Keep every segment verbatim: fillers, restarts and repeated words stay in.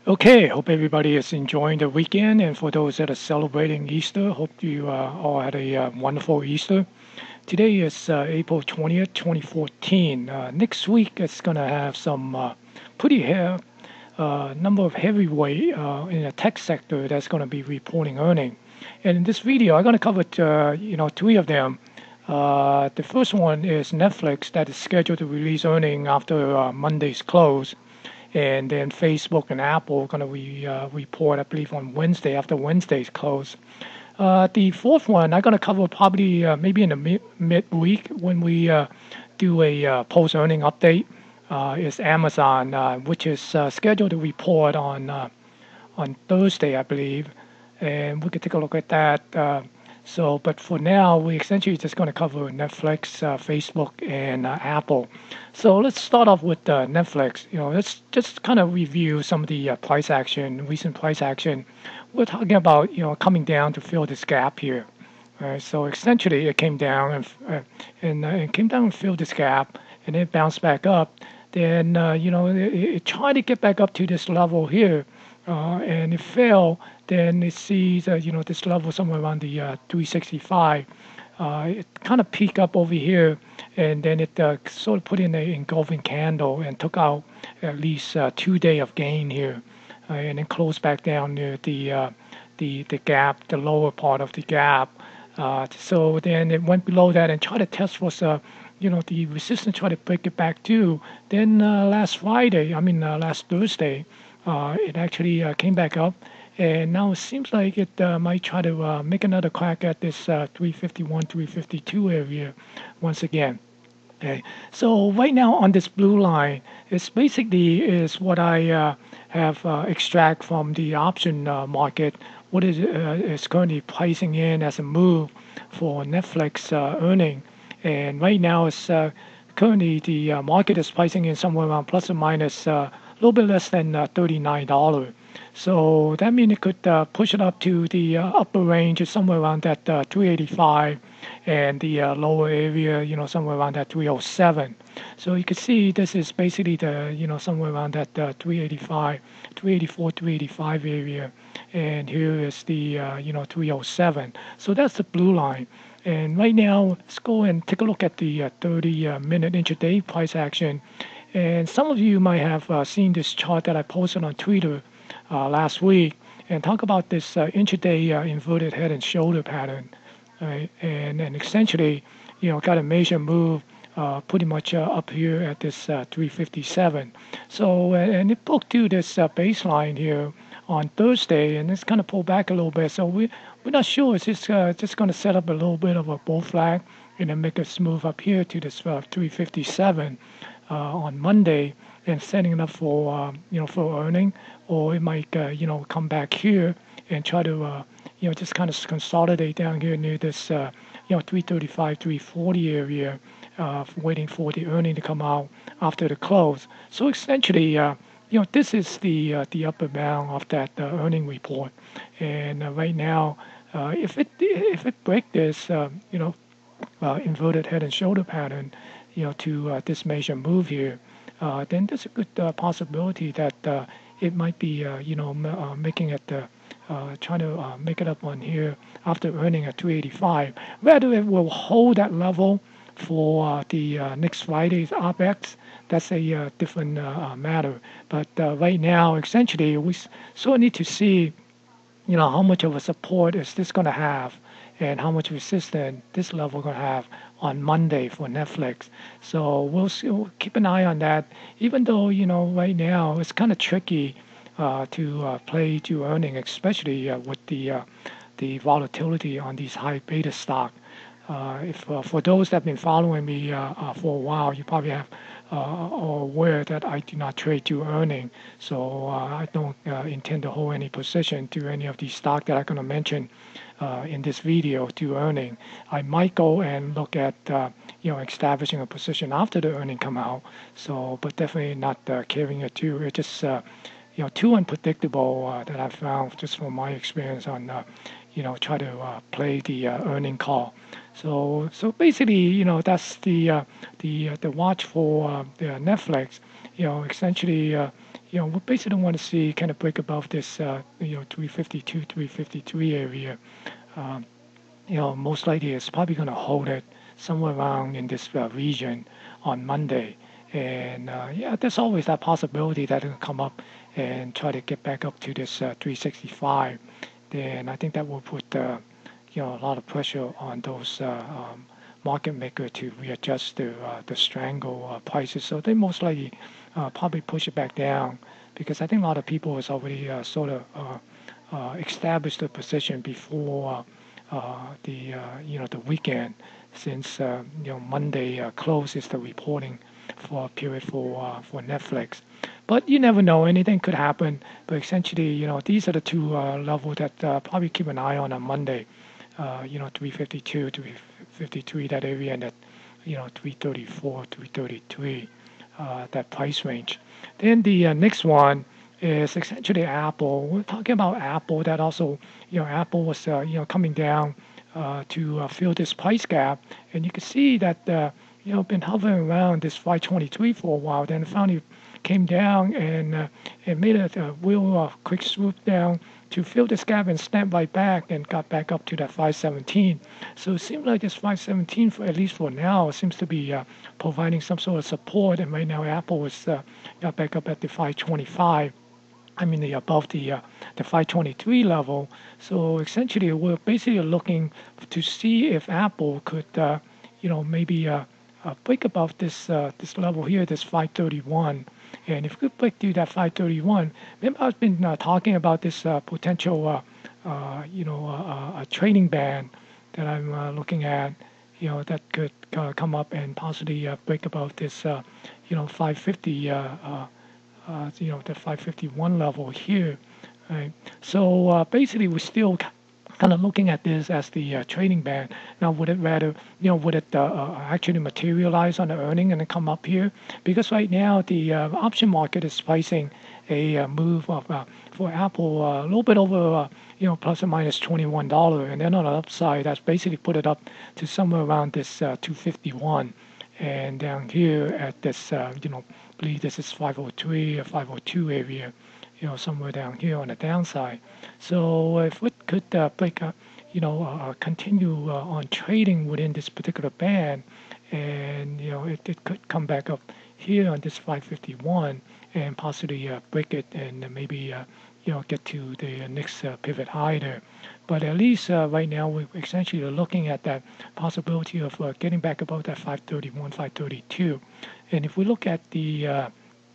Okay, hope everybody is enjoying the weekend. And for those that are celebrating Easter, hope you uh, all had a uh, wonderful Easter. Today is uh, April twentieth, twenty fourteen. Uh, next week, it's going to have some uh, pretty he- uh, number of heavyweight uh, in the tech sector that's going to be reporting earning. And in this video, I'm going to cover uh, you know three of them. Uh, the first one is Netflix that is scheduled to release earning after uh, Monday's close, and then Facebook and Apple are going to re, uh, report, I believe, on Wednesday after Wednesday's close. Uh, the fourth one I'm going to cover probably uh, maybe in the mid midweek when we uh, do a uh, post earning update. Uh, is Amazon, uh, which is uh, scheduled to report on uh, on Thursday, I believe, and we could take a look at that. Uh, so, but for now, we essentially just going to cover Netflix, uh, Facebook, and uh, Apple. So let's start off with uh, Netflix. You know, let's just kind of review some of the uh, price action, recent price action. We're talking about you know coming down to fill this gap here. Right, so essentially, it came down and uh, and uh, it came down and filled this gap, and it bounced back up. Then uh, you know it, it tried to get back up to this level here, uh, and it fell. Then it sees uh, you know this level somewhere around the uh, three sixty-five. Uh, it kind of peaked up over here, and then it uh, sort of put in an engulfing candle and took out at least uh, two day of gain here, uh, and then closed back down near the uh, the the gap, the lower part of the gap. Uh, so then it went below that and tried to test was uh, you know the resistance, tried to break it back too. Then uh, last Friday, I mean uh, last Thursday, uh, it actually uh, came back up, and now it seems like it uh, might try to uh, make another crack at this uh, three fifty-one, three fifty-two area once again. Okay, so right now on this blue line, it's basically is what I uh, have uh, extract from the option uh, market. What is uh, is currently pricing in as a move for Netflix uh, earning, and right now it's uh, currently the uh, market is pricing in somewhere around plus or minus uh, a little bit less than uh, thirty-nine dollars. So that means it could uh, push it up to the uh, upper range, is somewhere around that uh, three eighty-five, and the uh, lower area, you know, somewhere around that three oh seven. So you can see this is basically the, you know, somewhere around that uh, three eighty-five, three eighty-four, three eighty-five area, and here is the, uh, you know, three oh seven. So that's the blue line. And right now, let's go and take a look at the uh, thirty uh, minute intraday price action. And some of you might have uh, seen this chart that I posted on Twitter uh, last week, and talk about this uh, intraday uh, inverted head and shoulder pattern, right? And and essentially, you know, got a major move uh, pretty much uh, up here at this uh, three fifty-seven. So and, and it broke to this uh, baseline here on Thursday, and it's kind of pulled back a little bit. So we we're not sure. It's just uh, just going to set up a little bit of a bull flag and then make us move up here to this uh, three fifty-seven uh, on Monday, and setting it up for uh, you know for earning, or it might uh, you know come back here and try to uh, you know just kind of consolidate down here near this uh, you know three thirty-five, three forty area, uh, waiting for the earning to come out after the close. So essentially, uh, you know this is the uh, the upper bound of that uh, earning report, and uh, right now, uh, if it if it break this uh, you know uh, inverted head and shoulder pattern, you know to uh, this major move here, uh, then there's a good uh, possibility that uh, it might be uh, you know m- uh, making it uh, uh, trying to uh, make it up on here after earning at two eighty-five. Whether it will hold that level for uh, the uh, next Friday's O P E X, that's a uh, different uh, uh, matter. But uh, right now, essentially, we s- sort of need to see, you know, how much of a support is this going to have, and how much resistance this level going to have on Monday for Netflix. So we'll, see, we'll keep an eye on that. Even though you know right now it's kind of tricky uh, to uh, play to earning, especially uh, with the uh, the volatility on these high beta stock. Uh, if uh, For those that have been following me uh, uh, for a while, you probably have uh, are aware that I do not trade to earning, so uh, I don't uh, intend to hold any position to any of these stock that I'm going to mention uh, in this video to earning. I might go and look at uh, you know establishing a position after the earning come out. So, but definitely not uh, carrying it too. It just uh, you know too unpredictable uh, that I found just from my experience on uh, you know try to uh, play the uh, earning call. So so basically, you know that's the uh, the uh, the watch for uh, the Netflix. You know essentially, uh, you know, we basically want to see kind of break above this, uh, you know, three fifty-two, three fifty-three area. Um, you know, most likely it's probably going to hold it somewhere around in this uh, region on Monday. And uh, yeah, there's always that possibility that it'll come up and try to get back up to this uh, three sixty-five. Then I think that will put uh, you know a lot of pressure on those uh, um, market maker to readjust the uh, the strangle uh, prices. So they most likely uh, probably push it back down because I think a lot of people has already uh, sort of uh, uh, established the position before uh, uh, the uh, you know the weekend, since uh, you know Monday uh, closes the reporting for a period for uh, for Netflix. But you never know; anything could happen. But essentially, you know, these are the two uh, levels that uh, probably keep an eye on on Monday. Uh, you know, three fifty-two, three fifty-three, that area, and that, you know, three thirty-four, three thirty-three, uh, that price range. Then the uh, next one is essentially Apple. We're talking about Apple. That also, you know, Apple was, uh, you know, coming down uh, to uh, fill this price gap, and you can see that, uh, you know, been hovering around this five twenty-three for a while. Then finally came down and uh, and made a, a real uh, quick swoop down to fill this gap and snap right back and got back up to that five seventeen. So it seems like this five seventeen, for at least for now, seems to be uh, providing some sort of support. And right now, Apple is uh, got back up at the five twenty-five. I mean, the above the uh, the five twenty-three level. So essentially, we're basically looking to see if Apple could, uh, you know, maybe uh, uh, break above this uh, this level here, this five thirty-one. And if we could break through that five thirty-one, remember I've been uh, talking about this uh, potential, uh, uh, you know, uh, uh, a trading band that I'm uh, looking at, you know, that could uh, come up and possibly uh, break above this, uh, you know, five fifty, uh, uh, uh, you know, the five fifty-one level here. Right? So uh, basically, we're still kind of looking at this as the uh, trading band. Now, would it rather, you know, would it uh, uh, actually materialize on the earning and then come up here? Because right now the uh, option market is pricing a uh, move of uh, for Apple uh, a little bit over, uh, you know, plus or minus twenty-one dollars, and then on the upside, that's basically put it up to somewhere around this uh, two fifty-one, and down here at this, uh, you know, I believe this is five oh three or five oh two area, you know, somewhere down here on the downside. So if we could uh, break, uh, you know, uh, continue uh, on trading within this particular band, and you know, it, it could come back up here on this five fifty-one and possibly uh, break it and maybe, uh, you know, get to the next uh, pivot high there. But at least uh, right now we're essentially looking at that possibility of uh, getting back above that five thirty-one, five thirty-two. And if we look at the uh,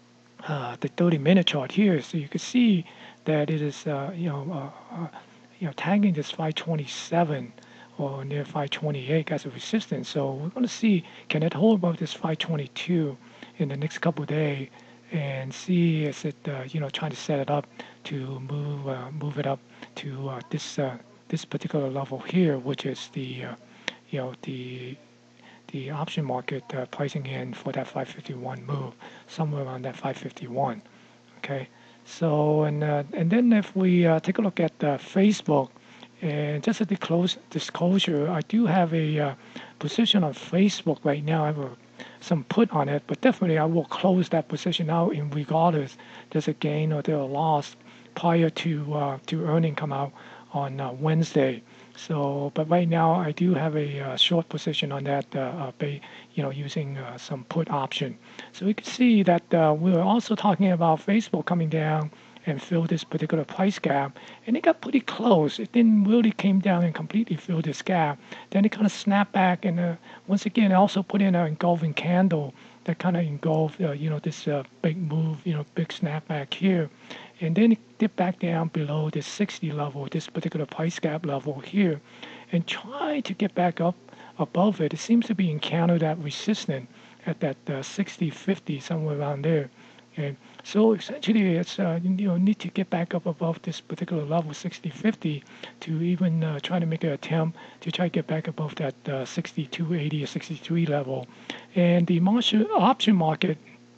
uh, the thirty minute chart here, so you can see that it is, uh, you know, uh, uh, you know, tagging this five twenty-seven or near five twenty-eight as a resistance. So we're going to see, can it hold above this five twenty-two in the next couple of days, and see is it, uh, you know, trying to set it up to move uh, move it up to uh, this uh, this particular level here, which is the, uh, you know, the the option market uh, pricing in for that five fifty-one move, somewhere around that five fifty-one. Okay, so and uh, and then if we uh, take a look at uh, Facebook, and just a disclose, disclosure, I do have a uh, position on Facebook right now. I have a, some put on it, but definitely I will close that position out in regardless there's a gain or there's a loss prior to uh, to earning come out on uh, Wednesday. So, but right now I do have a uh, short position on that, uh, uh, by, you know, using uh, some put option. So we can see that uh, we were also talking about Facebook coming down and fill this particular price gap, and it got pretty close. It didn't really came down and completely fill this gap. Then it kind of snapped back, and uh, once again also put in an engulfing candle that kind of engulfed, uh, you know, this uh, big move, you know, big snapback here. And then it dipped back down below this sixty level, this particular price gap level here, and try to get back up above it. It seems to be encountered that resistance at that uh, sixty fifty, somewhere around there. Okay. So essentially, it's uh, you know, need to get back up above this particular level, sixty fifty, to even uh, try to make an attempt to try to get back above that uh, sixty-two eighty or sixty-three level. And the martial option market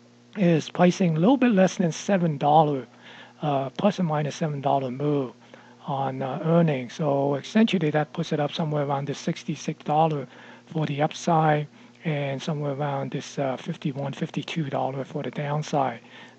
is pricing a little bit less than seven dollars. Uh, plus or minus seven dollar move on uh, earnings. So essentially that puts it up somewhere around this sixty-six dollars for the upside and somewhere around this uh, fifty-one, fifty-two dollars for the downside.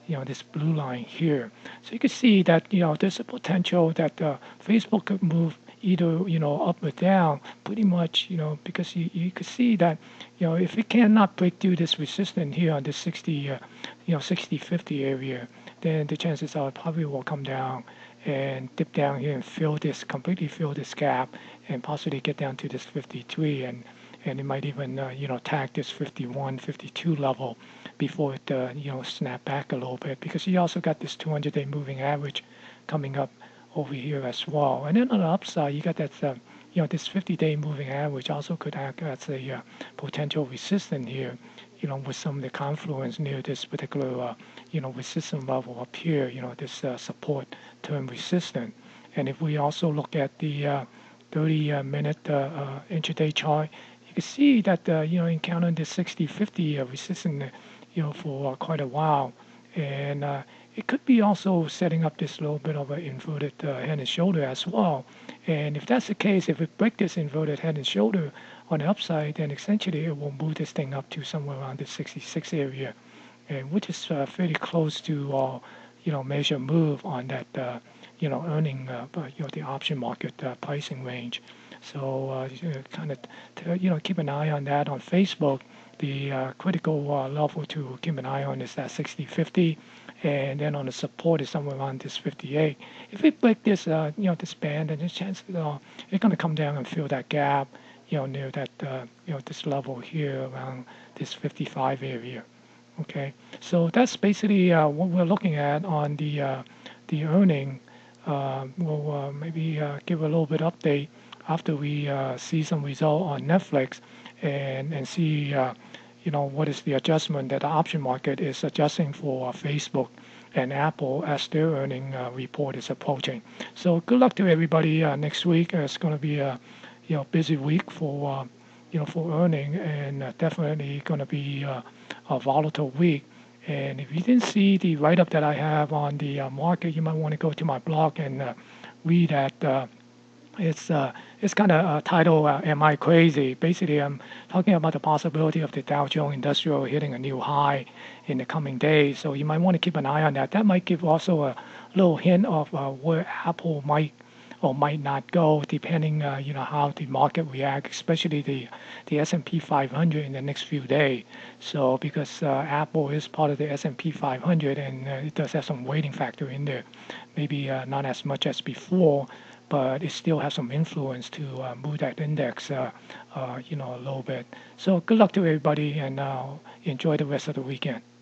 you know, this blue line here. So you can see that, you know, there's a potential that uh, Facebook could move either, you know, up or down pretty much, you know, because you, you could see that, you know, if it cannot break through this resistance here on this sixty, uh, you know, sixty fifty area, then the chances are it probably will come down and dip down here and fill this, completely fill this gap and possibly get down to this fifty-three, and and it might even, uh, you know, tag this fifty-one, fifty-two level before it, uh, you know, snap back a little bit, because you also got this two hundred day moving average coming up over here as well. And then on the upside, you got that, uh, you know, this fifty day moving average also could act as a uh, potential resistance here, you know, with some of the confluence near this particular, uh, you know, resistance level up here, you know, this uh, support term resistance. And if we also look at the uh, thirty minute uh, uh, intraday chart, you can see that, uh, you know, encountering this sixty fifty uh, resistance, you know, for uh, quite a while. And uh, it could be also setting up this little bit of an inverted uh, head and shoulder as well. And if that's the case, if it breaks this inverted head and shoulder on the upside, then essentially it will move this thing up to somewhere around the sixty-six area, and which is uh, fairly close to, uh, you know, measure move on that, uh, you know, earning, uh, you know, the option market uh, pricing range. So uh, you know, kind of, t- you know, keep an eye on that on Facebook. The uh, critical uh, level to keep an eye on is that sixty fifty, and then on the support is somewhere around this fifty-eight. If we break this, uh, you know, this band, then the chances are it's going to come down and fill that gap, you know, near that, uh, you know, this level here around this fifty-five area. Okay, so that's basically uh, what we're looking at on the uh, the earning. Uh, we'll uh, maybe uh, give a little bit update after we uh, see some result on Netflix, and and see, uh, you know, what is the adjustment that the option market is adjusting for uh, Facebook and Apple as their earning uh, report is approaching. So good luck to everybody uh, next week. Uh, it's going to be a, you know, busy week for uh, you know, for earning, and uh, definitely going to be uh, a volatile week. And if you didn't see the write-up that I have on the uh, market, you might want to go to my blog and uh, read that. Uh, it's uh, it's kind of uh, titled uh, "Am I Crazy?" Basically, I'm talking about the possibility of the Dow Jones Industrial hitting a new high in the coming days. So you might want to keep an eye on that. That might give also a little hint of uh, where Apple might or might not go, depending, uh, you know, how the market reacts, especially the the S and P five hundred in the next few days. So because uh, Apple is part of the S and P five hundred, and uh, it does have some weighting factor in there, maybe uh, not as much as before, but it still has some influence to uh, move that index, uh, uh, you know, a little bit. So good luck to everybody, and uh, enjoy the rest of the weekend.